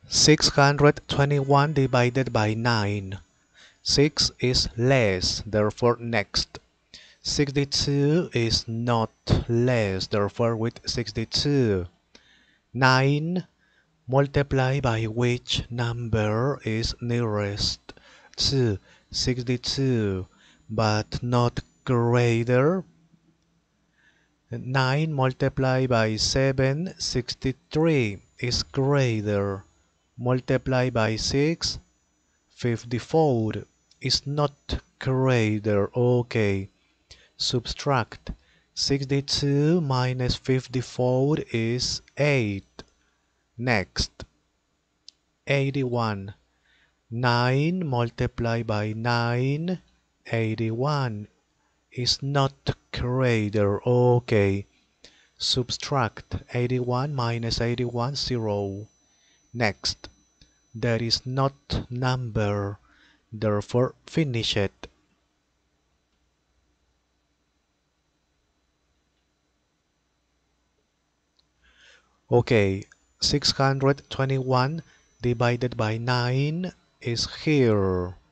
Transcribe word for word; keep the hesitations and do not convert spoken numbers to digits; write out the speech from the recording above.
six hundred twenty-one divided by nine. six is less, therefore next. sixty-two is not less, therefore with sixty-two. nine multiply by which number is nearest to sixty-two but not greater? nine multiplied by seven, sixty-three is greater. Multiply by six, fifty-four is not greater. Okay. Subtract. sixty-two minus fifty-four is eight. Next. eighty-one. nine multiplied by nine, eighty-one is not greater. Okay. Subtract. eighty-one minus eighty-one, zero. Next. There is not number, therefore finish it. Okay, six hundred twenty-one divided by nine is here.